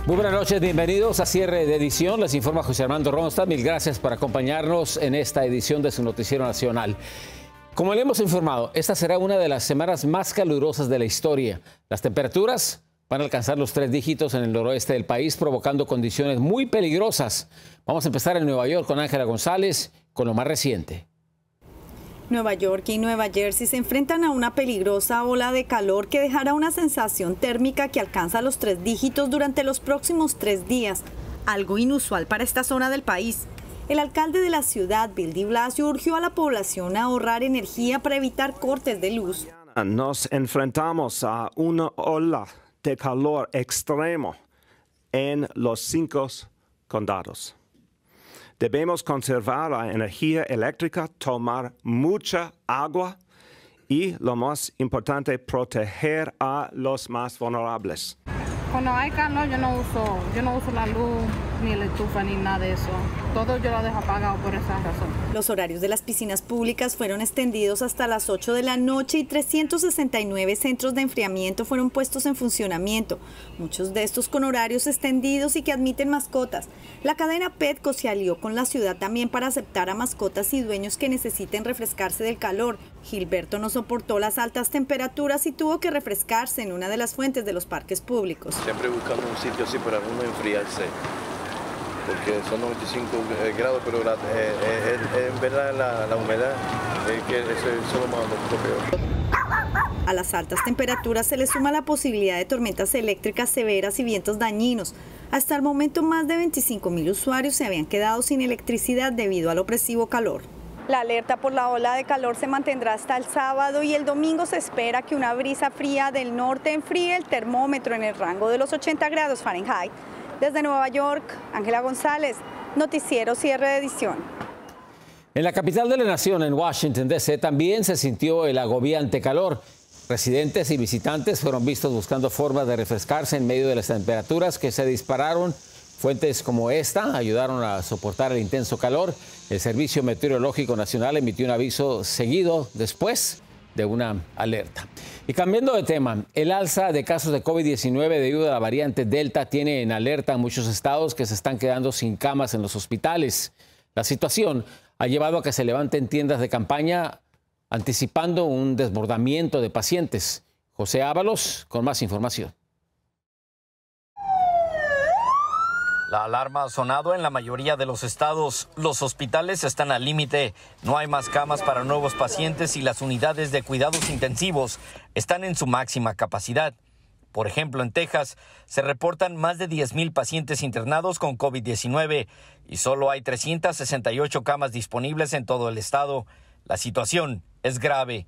Muy buenas noches, bienvenidos a cierre de edición. Les informa José Armando Ronstadt. Mil gracias por acompañarnos en esta edición de su noticiero nacional. Como le hemos informado, esta será una de las semanas más calurosas de la historia. Las temperaturas van a alcanzar los 3 dígitos en el noroeste del país, provocando condiciones muy peligrosas. Vamos a empezar en Nueva York con Ángela González con lo más reciente. Nueva York y Nueva Jersey se enfrentan a una peligrosa ola de calor que dejará una sensación térmica que alcanza los 3 dígitos durante los próximos 3 días, algo inusual para esta zona del país. El alcalde de la ciudad, Bill de Blasio, urgió a la población a ahorrar energía para evitar cortes de luz. Nos enfrentamos a una ola de calor extremo en los 5 condados. Debemos conservar la energía eléctrica, tomar mucha agua y, lo más importante, proteger a los más vulnerables. Cuando hay calor yo no uso la luz, ni la estufa, ni nada de eso. Todo yo lo dejo apagado por esa razón. Los horarios de las piscinas públicas fueron extendidos hasta las 8 de la noche y 369 centros de enfriamiento fueron puestos en funcionamiento, muchos de estos con horarios extendidos y que admiten mascotas. La cadena Petco se alió con la ciudad también para aceptar a mascotas y dueños que necesiten refrescarse del calor. Gilberto no soportó las altas temperaturas y tuvo que refrescarse en una de las fuentes de los parques públicos. Siempre buscando un sitio así para uno enfriarse, porque son 95 grados, pero en verdad la humedad es que eso es lo más peor. A las altas temperaturas se le suma la posibilidad de tormentas eléctricas severas y vientos dañinos. Hasta el momento, más de 25.000 usuarios se habían quedado sin electricidad debido al opresivo calor. La alerta por la ola de calor se mantendrá hasta el sábado y el domingo se espera que una brisa fría del norte enfríe el termómetro en el rango de los 80 grados Fahrenheit. Desde Nueva York, Ángela González, Noticiero Cierre de Edición. En la capital de la nación, en Washington, D.C., también se sintió el agobiante calor. Residentes y visitantes fueron vistos buscando formas de refrescarse en medio de las temperaturas que se dispararon. Fuentes como esta ayudaron a soportar el intenso calor. El Servicio Meteorológico Nacional emitió un aviso seguido después de una alerta. Y cambiando de tema, el alza de casos de COVID-19 debido a la variante Delta tiene en alerta a muchos estados que se están quedando sin camas en los hospitales. La situación ha llevado a que se levanten tiendas de campaña anticipando un desbordamiento de pacientes. José Ábalos con más información. La alarma ha sonado en la mayoría de los estados. Los hospitales están al límite. No hay más camas para nuevos pacientes y las unidades de cuidados intensivos están en su máxima capacidad. Por ejemplo, en Texas se reportan más de 10,000 pacientes internados con COVID-19 y solo hay 368 camas disponibles en todo el estado. La situación es grave.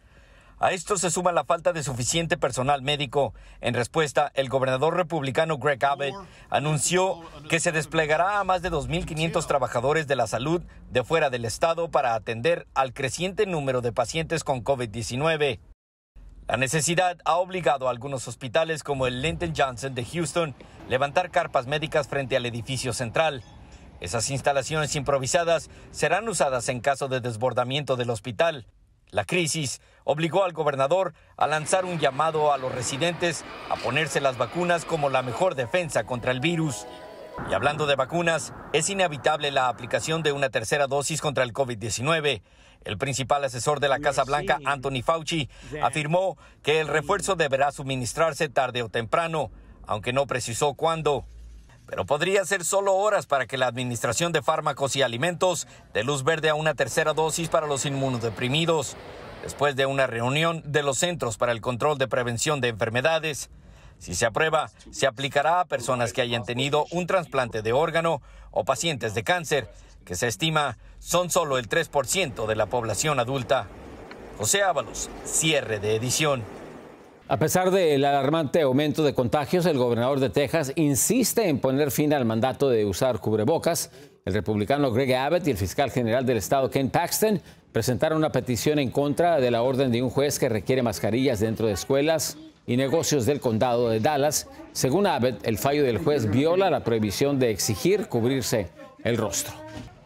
A esto se suma la falta de suficiente personal médico. En respuesta, el gobernador republicano Greg Abbott anunció que se desplegará a más de 2,500 trabajadores de la salud de fuera del estado para atender al creciente número de pacientes con COVID-19. La necesidad ha obligado a algunos hospitales como el Lyndon Johnson de Houston a levantar carpas médicas frente al edificio central. Esas instalaciones improvisadas serán usadas en caso de desbordamiento del hospital. La crisis obligó al gobernador a lanzar un llamado a los residentes a ponerse las vacunas como la mejor defensa contra el virus. Y hablando de vacunas, es inevitable la aplicación de una tercera dosis contra el COVID-19. El principal asesor de la Casa Blanca, Anthony Fauci, afirmó que el refuerzo deberá suministrarse tarde o temprano, aunque no precisó cuándo. Pero podría ser solo horas para que la Administración de Fármacos y Alimentos dé luz verde a una tercera dosis para los inmunodeprimidos, después de una reunión de los Centros para el Control de Prevención de Enfermedades. Si se aprueba, se aplicará a personas que hayan tenido un trasplante de órgano o pacientes de cáncer, que se estima son solo el 3% de la población adulta. José Ábalos, cierre de edición. A pesar del alarmante aumento de contagios, el gobernador de Texas insiste en poner fin al mandato de usar cubrebocas. El republicano Greg Abbott y el fiscal general del estado, Ken Paxton, presentaron una petición en contra de la orden de un juez que requiere mascarillas dentro de escuelas y negocios del condado de Dallas. Según Abbott, el fallo del juez viola la prohibición de exigir cubrirse el rostro.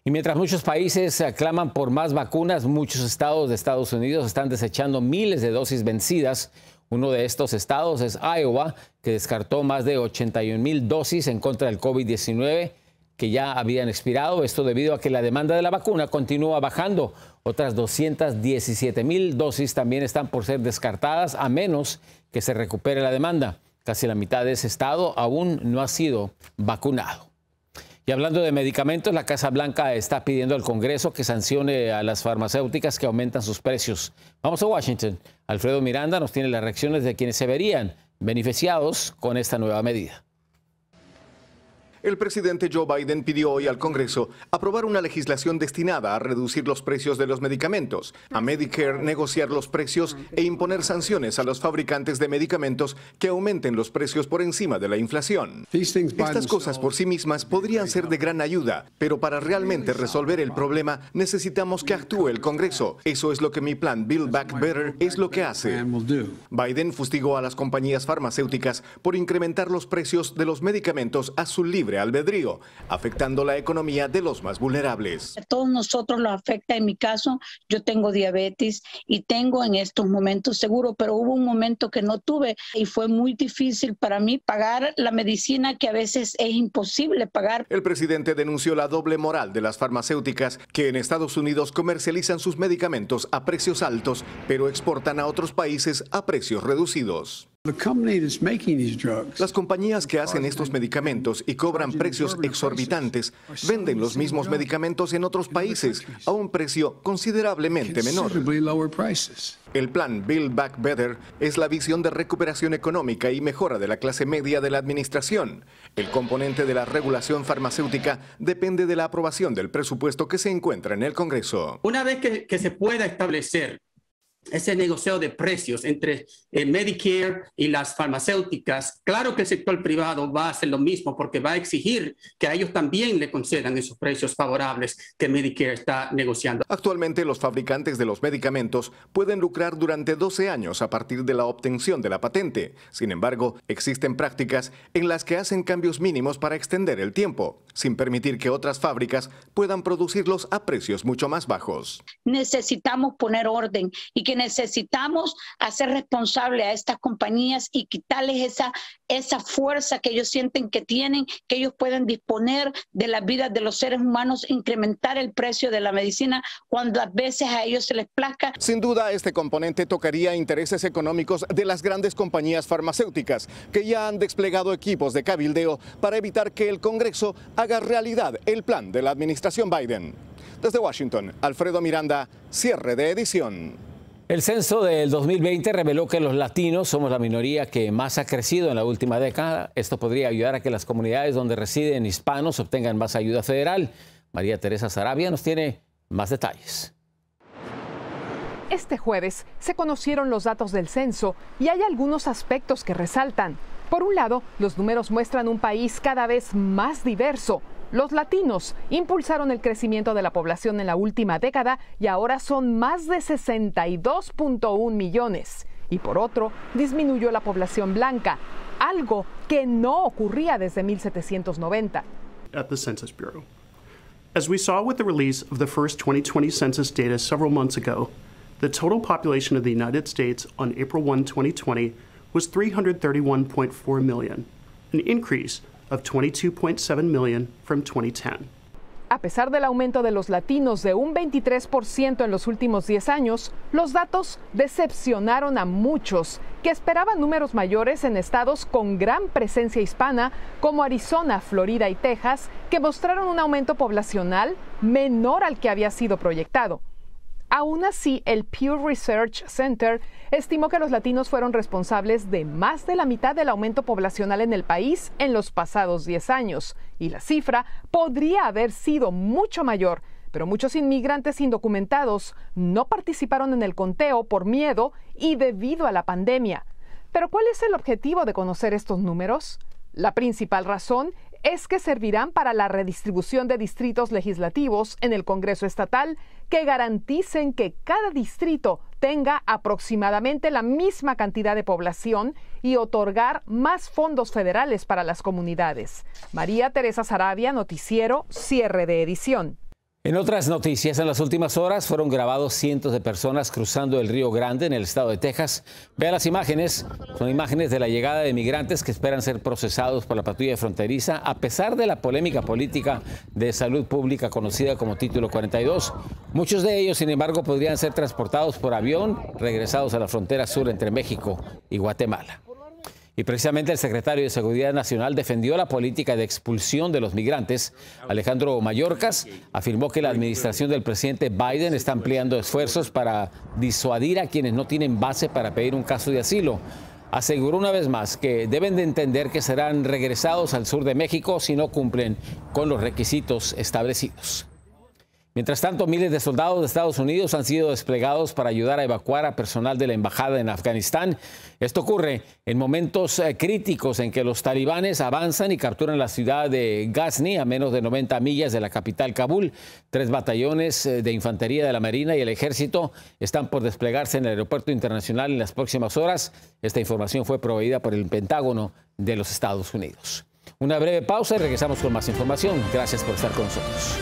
Y mientras muchos países claman por más vacunas, muchos estados de Estados Unidos están desechando miles de dosis vencidas. Uno de estos estados es Iowa, que descartó más de 81,000 dosis en contra del COVID-19 que ya habían expirado. Esto debido a que la demanda de la vacuna continúa bajando. Otras 217,000 dosis también están por ser descartadas, a menos que se recupere la demanda. Casi la mitad de ese estado aún no ha sido vacunado. Y hablando de medicamentos, la Casa Blanca está pidiendo al Congreso que sancione a las farmacéuticas que aumentan sus precios. Vamos a Washington. Alfredo Miranda nos tiene las reacciones de quienes se verían beneficiados con esta nueva medida. El presidente Joe Biden pidió hoy al Congreso aprobar una legislación destinada a reducir los precios de los medicamentos, a Medicare negociar los precios e imponer sanciones a los fabricantes de medicamentos que aumenten los precios por encima de la inflación. Estas cosas por sí mismas podrían ser de gran ayuda, pero para realmente resolver el problema necesitamos que actúe el Congreso. Eso es lo que mi plan Build Back Better es lo que hace. Biden fustigó a las compañías farmacéuticas por incrementar los precios de los medicamentos a su libre albedrío, afectando la economía de los más vulnerables. A todos nosotros lo afecta. En mi caso, yo tengo diabetes y tengo en estos momentos seguro, pero hubo un momento que no tuve y fue muy difícil para mí pagar la medicina que a veces es imposible pagar. El presidente denunció la doble moral de las farmacéuticas que en Estados Unidos comercializan sus medicamentos a precios altos, pero exportan a otros países a precios reducidos. Las compañías que hacen estos medicamentos y cobran precios exorbitantes venden los mismos medicamentos en otros países a un precio considerablemente menor. El plan Build Back Better es la visión de recuperación económica y mejora de la clase media de la administración. El componente de la regulación farmacéutica depende de la aprobación del presupuesto que se encuentra en el Congreso. Una vez que se pueda establecer ese negocio de precios entre Medicare y las farmacéuticas, claro que el sector privado va a hacer lo mismo porque va a exigir que a ellos también le concedan esos precios favorables que Medicare está negociando. Actualmente los fabricantes de los medicamentos pueden lucrar durante 12 años a partir de la obtención de la patente. Sin embargo, existen prácticas en las que hacen cambios mínimos para extender el tiempo, sin permitir que otras fábricas puedan producirlos a precios mucho más bajos. Necesitamos poner orden y que necesitamos hacer responsable a estas compañías y quitarles esa fuerza que ellos sienten que tienen, que ellos pueden disponer de las vidas de los seres humanos, incrementar el precio de la medicina cuando a veces a ellos se les plazca. Sin duda, este componente tocaría intereses económicos de las grandes compañías farmacéuticas, que ya han desplegado equipos de cabildeo para evitar que el Congreso haga realidad el plan de la administración Biden. Desde Washington, Alfredo Miranda, cierre de edición. El censo del 2020 reveló que los latinos somos la minoría que más ha crecido en la última década. Esto podría ayudar a que las comunidades donde residen hispanos obtengan más ayuda federal. María Teresa Saravia nos tiene más detalles. Este jueves se conocieron los datos del censo y hay algunos aspectos que resaltan. Por un lado, los números muestran un país cada vez más diverso. Los latinos impulsaron el crecimiento de la población en la última década y ahora son más de 62.1 millones. Y por otro, disminuyó la población blanca, algo que no ocurría desde 1790. At the Census Bureau. As we saw with the release of the first 2020 census data several months ago, the total population of the United States on April 1, 2020 was 331.4 million, an increase of 22.7 million from 2010. A pesar del aumento de los latinos de un 23% en los últimos 10 años, los datos decepcionaron a muchos que esperaban números mayores en estados con gran presencia hispana como Arizona, Florida y Texas, que mostraron un aumento poblacional menor al que había sido proyectado. Aún así, el Pew Research Center estimó que los latinos fueron responsables de más de la mitad del aumento poblacional en el país en los pasados 10 años, y la cifra podría haber sido mucho mayor, pero muchos inmigrantes indocumentados no participaron en el conteo por miedo y debido a la pandemia. ¿Pero cuál es el objetivo de conocer estos números? La principal razón es que servirán para la redistribución de distritos legislativos en el Congreso estatal que garanticen que cada distrito tenga aproximadamente la misma cantidad de población y otorgar más fondos federales para las comunidades. María Teresa Saravia, noticiero, cierre de edición. En otras noticias, en las últimas horas fueron grabados cientos de personas cruzando el Río Grande en el estado de Texas. Vea las imágenes. Son imágenes de la llegada de migrantes que esperan ser procesados por la patrulla fronteriza a pesar de la polémica política de salud pública conocida como Título 42. Muchos de ellos, sin embargo, podrían ser transportados por avión, regresados a la frontera sur entre México y Guatemala. Y precisamente el secretario de Seguridad Nacional defendió la política de expulsión de los migrantes. Alejandro Mayorkas afirmó que la administración del presidente Biden está ampliando esfuerzos para disuadir a quienes no tienen base para pedir un caso de asilo. Aseguró una vez más que deben de entender que serán regresados al sur de México si no cumplen con los requisitos establecidos. Mientras tanto, miles de soldados de Estados Unidos han sido desplegados para ayudar a evacuar a personal de la embajada en Afganistán. Esto ocurre en momentos críticos en que los talibanes avanzan y capturan la ciudad de Ghazni, a menos de 90 millas de la capital Kabul. 3 batallones de infantería de la Marina y el Ejército están por desplegarse en el aeropuerto internacional en las próximas horas. Esta información fue proveída por el Pentágono de los Estados Unidos. Una breve pausa y regresamos con más información. Gracias por estar con nosotros.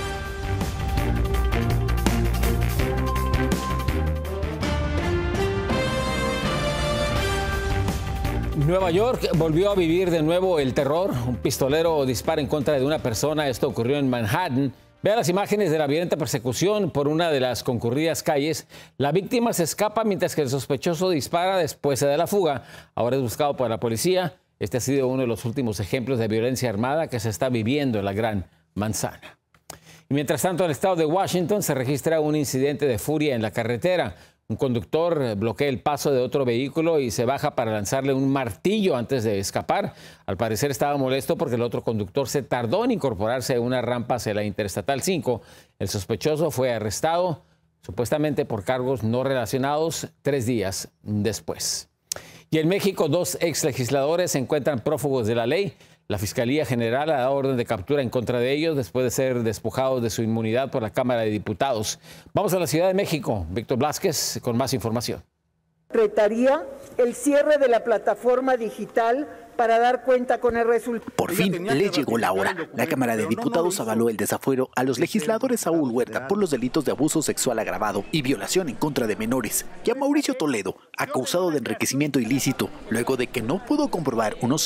Nueva York volvió a vivir de nuevo el terror. Un pistolero dispara en contra de una persona. Esto ocurrió en Manhattan. Vea las imágenes de la violenta persecución por una de las concurridas calles. La víctima se escapa mientras que el sospechoso dispara, después se da la fuga. Ahora es buscado por la policía. Este ha sido uno de los últimos ejemplos de violencia armada que se está viviendo en la Gran Manzana. Y mientras tanto, en el estado de Washington se registra un incidente de furia en la carretera. Un conductor bloquea el paso de otro vehículo y se baja para lanzarle un martillo antes de escapar. Al parecer estaba molesto porque el otro conductor se tardó en incorporarse a una rampa hacia la Interestatal 5. El sospechoso fue arrestado, supuestamente por cargos no relacionados, 3 días después. Y en México, 2 exlegisladores se encuentran prófugos de la ley. La Fiscalía General ha dado orden de captura en contra de ellos después de ser despojados de su inmunidad por la Cámara de Diputados. Vamos a la Ciudad de México. Víctor Blázquez con más información. Trataría el cierre de la plataforma digital para dar cuenta con el resultado. Por fin le llegó la hora. La Cámara de Diputados avaló el desafuero a los legisladores Saúl Huerta por los delitos de abuso sexual agravado y violación en contra de menores, y a Mauricio Toledo, acusado de enriquecimiento ilícito, luego de que no pudo comprobar unos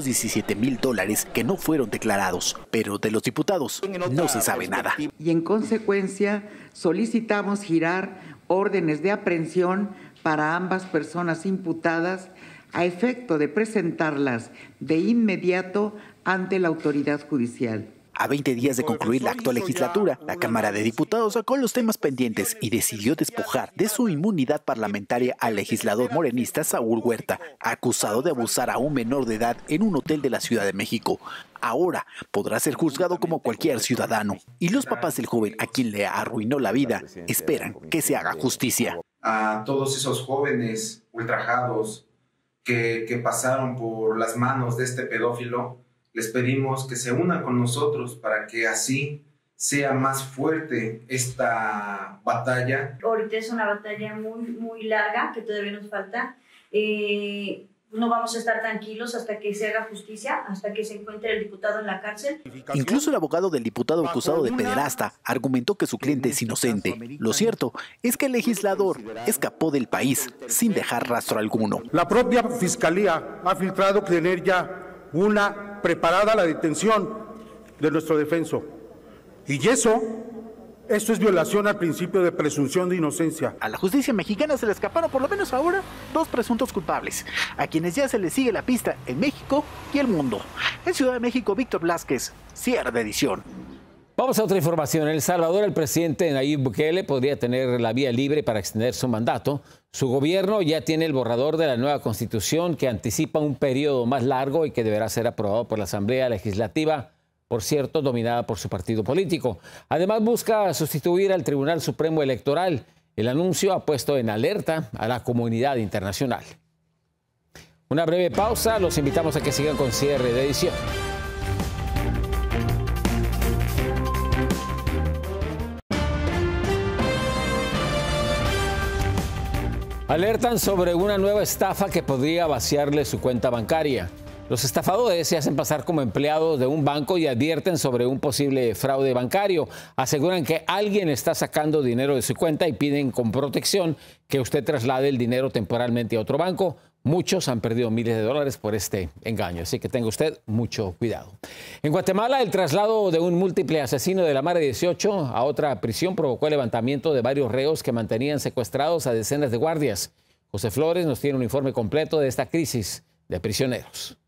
$617,000 que no fueron declarados. Pero de los diputados no se sabe nada. Y en consecuencia solicitamos girar órdenes de aprehensión para ambas personas imputadas a efecto de presentarlas de inmediato ante la autoridad judicial. A 20 días de concluir la actual legislatura, la Cámara de Diputados sacó los temas pendientes y decidió despojar de su inmunidad parlamentaria al legislador morenista Saúl Huerta, acusado de abusar a un menor de edad en un hotel de la Ciudad de México. Ahora podrá ser juzgado como cualquier ciudadano, y los papás del joven a quien le arruinó la vida esperan que se haga justicia. A todos esos jóvenes ultrajados que pasaron por las manos de este pedófilo, les pedimos que se unan con nosotros para que así sea más fuerte esta batalla. Ahorita es una batalla muy larga que todavía nos falta. No vamos a estar tranquilos hasta que se haga justicia, hasta que se encuentre el diputado en la cárcel. Incluso el abogado del diputado acusado de pederasta argumentó que su cliente es inocente. Lo cierto es que el legislador escapó del país sin dejar rastro alguno. La propia Fiscalía ha filtrado tener ya una preparada la detención de nuestro defenso. Y esto es violación al principio de presunción de inocencia. A la justicia mexicana se le escaparon por lo menos ahora 2 presuntos culpables, a quienes ya se les sigue la pista en México y el mundo. En Ciudad de México, Víctor Blázquez, cierre de edición. Vamos a otra información. En El Salvador, el presidente Nayib Bukele podría tener la vía libre para extender su mandato. Su gobierno ya tiene el borrador de la nueva constitución que anticipa un periodo más largo y que deberá ser aprobado por la Asamblea Legislativa, por cierto, dominada por su partido político. Además, busca sustituir al Tribunal Supremo Electoral. El anuncio ha puesto en alerta a la comunidad internacional. Una breve pausa. Los invitamos a que sigan con cierre de edición. Alertan sobre una nueva estafa que podría vaciarle su cuenta bancaria. Los estafadores se hacen pasar como empleados de un banco y advierten sobre un posible fraude bancario. Aseguran que alguien está sacando dinero de su cuenta y piden con protección que usted traslade el dinero temporalmente a otro banco. Muchos han perdido miles de dólares por este engaño, así que tenga usted mucho cuidado. En Guatemala, el traslado de un múltiple asesino de la Mara 18 a otra prisión provocó el levantamiento de varios reos que mantenían secuestrados a decenas de guardias. José Flores nos tiene un informe completo de esta crisis de prisioneros.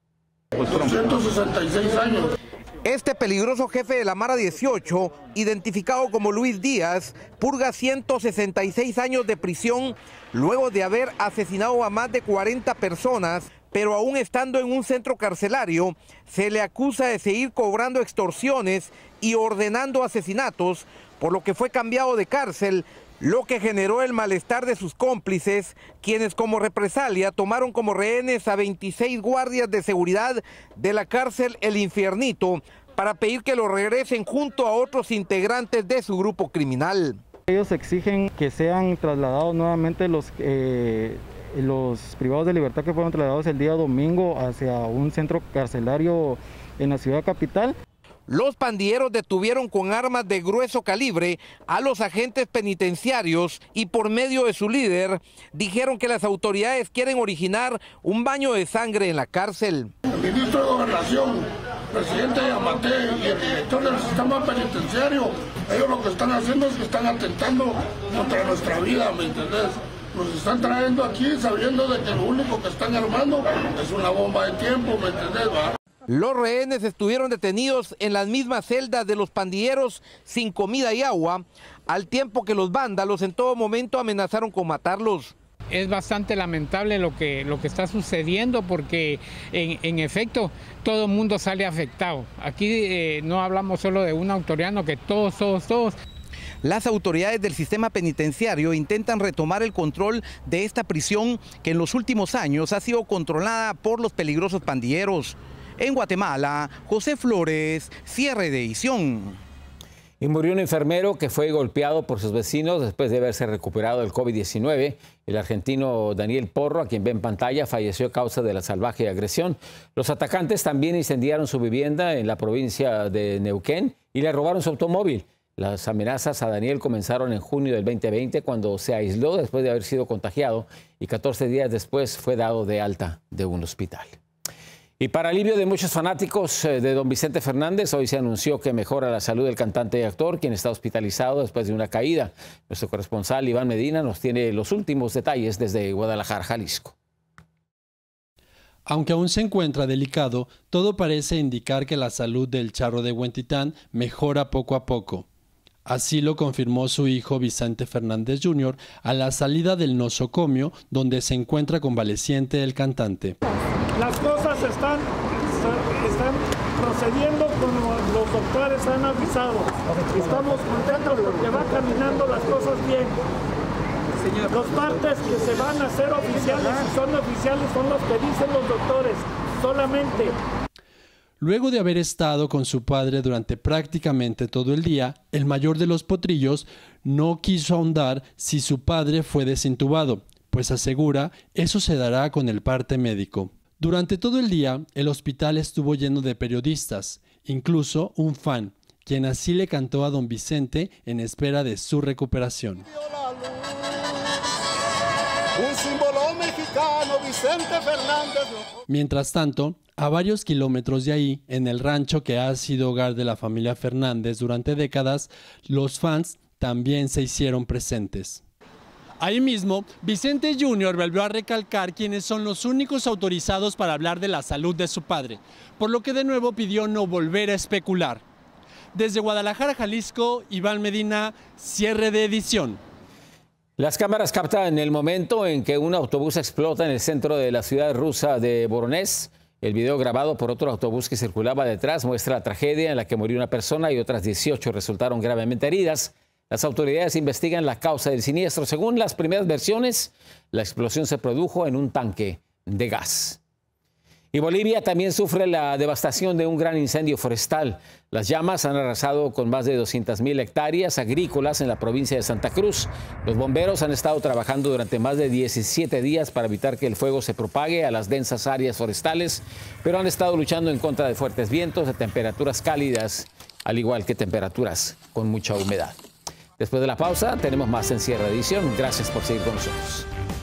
266 años. Este peligroso jefe de la Mara 18, identificado como Luis Díaz, purga 166 años de prisión luego de haber asesinado a más de 40 personas, pero aún estando en un centro carcelario, se le acusa de seguir cobrando extorsiones y ordenando asesinatos, por lo que fue cambiado de cárcel, lo que generó el malestar de sus cómplices, quienes como represalia tomaron como rehenes a 26 guardias de seguridad de la cárcel El Infiernito para pedir que lo regresen junto a otros integrantes de su grupo criminal. Ellos exigen que sean trasladados nuevamente los privados de libertad que fueron trasladados el día domingo hacia un centro carcelario en la ciudad capital. Los pandilleros detuvieron con armas de grueso calibre a los agentes penitenciarios y por medio de su líder dijeron que las autoridades quieren originar un baño de sangre en la cárcel. El ministro de Gobernación, presidente Yamatei y el director del sistema penitenciario, ellos lo que están haciendo es que están atentando contra nuestra vida, ¿me entendés? Nos están trayendo aquí sabiendo de que lo único que están armando es una bomba de tiempo, ¿me entendés? ¿Va? Los rehenes estuvieron detenidos en las mismas celdas de los pandilleros sin comida y agua, al tiempo que los vándalos en todo momento amenazaron con matarlos. Es bastante lamentable lo que está sucediendo porque en efecto todo el mundo sale afectado. Aquí no hablamos solo de un autoriano, que todos. Las autoridades del sistema penitenciario intentan retomar el control de esta prisión que en los últimos años ha sido controlada por los peligrosos pandilleros. En Guatemala, José Flores, cierre de edición. Y murió un enfermero que fue golpeado por sus vecinos después de haberse recuperado del COVID-19. El argentino Daniel Porro, a quien ve en pantalla, falleció a causa de la salvaje agresión. Los atacantes también incendiaron su vivienda en la provincia de Neuquén y le robaron su automóvil. Las amenazas a Daniel comenzaron en junio del 2020, cuando se aisló después de haber sido contagiado y 14 días después fue dado de alta de un hospital. Y para alivio de muchos fanáticos de don Vicente Fernández, hoy se anunció que mejora la salud del cantante y actor, quien está hospitalizado después de una caída. Nuestro corresponsal Iván Medina nos tiene los últimos detalles desde Guadalajara, Jalisco. Aunque aún se encuentra delicado, todo parece indicar que la salud del charro de Huentitán mejora poco a poco. Así lo confirmó su hijo Vicente Fernández Jr. a la salida del nosocomio, donde se encuentra convaleciente el cantante. Las cosas están procediendo como los doctores han avisado. Estamos contentos porque van caminando las cosas bien. Los partes que se van a hacer oficiales, si son oficiales, son los que dicen los doctores, solamente. Luego de haber estado con su padre durante prácticamente todo el día, el mayor de los potrillos no quiso ahondar si su padre fue desintubado, pues asegura eso se dará con el parte médico. Durante todo el día, el hospital estuvo lleno de periodistas, incluso un fan, quien así le cantó a don Vicente en espera de su recuperación. Un símbolo mexicano, Vicente Fernández. Mientras tanto, a varios kilómetros de ahí, en el rancho que ha sido hogar de la familia Fernández durante décadas, los fans también se hicieron presentes. Ahí mismo, Vicente Jr. volvió a recalcar quiénes son los únicos autorizados para hablar de la salud de su padre, por lo que de nuevo pidió no volver a especular. Desde Guadalajara, Jalisco, Iván Medina, cierre de edición. Las cámaras captan el momento en que un autobús explota en el centro de la ciudad rusa de Voronezh. El video grabado por otro autobús que circulaba detrás muestra la tragedia en la que murió una persona y otras 18 resultaron gravemente heridas. Las autoridades investigan la causa del siniestro. Según las primeras versiones, la explosión se produjo en un tanque de gas. Y Bolivia también sufre la devastación de un gran incendio forestal. Las llamas han arrasado con más de 200.000 hectáreas agrícolas en la provincia de Santa Cruz. Los bomberos han estado trabajando durante más de 17 días para evitar que el fuego se propague a las densas áreas forestales, pero han estado luchando en contra de fuertes vientos, de temperaturas cálidas, al igual que temperaturas con mucha humedad. Después de la pausa, tenemos más en Cierre Edición. Gracias por seguir con nosotros.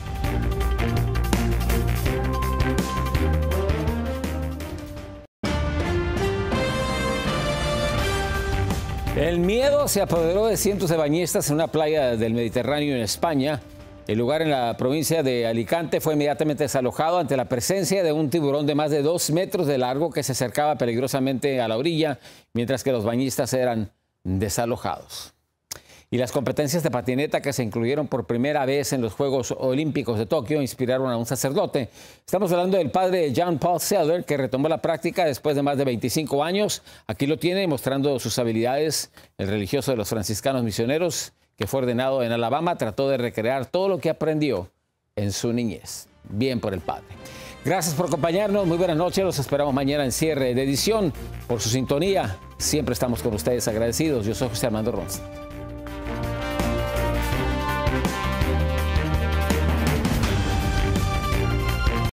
El miedo se apoderó de cientos de bañistas en una playa del Mediterráneo en España. El lugar en la provincia de Alicante fue inmediatamente desalojado ante la presencia de un tiburón de más de 2 metros de largo que se acercaba peligrosamente a la orilla, mientras que los bañistas eran desalojados. Y las competencias de patineta que se incluyeron por primera vez en los Juegos Olímpicos de Tokio inspiraron a un sacerdote. Estamos hablando del padre Jean Paul Seller, que retomó la práctica después de más de 25 años. Aquí lo tiene mostrando sus habilidades. El religioso de los franciscanos misioneros, que fue ordenado en Alabama, trató de recrear todo lo que aprendió en su niñez. Bien por el padre. Gracias por acompañarnos. Muy buenas noches. Los esperamos mañana en Cierre de Edición. Por su sintonía, siempre estamos con ustedes agradecidos. Yo soy José Armando Ronstadt.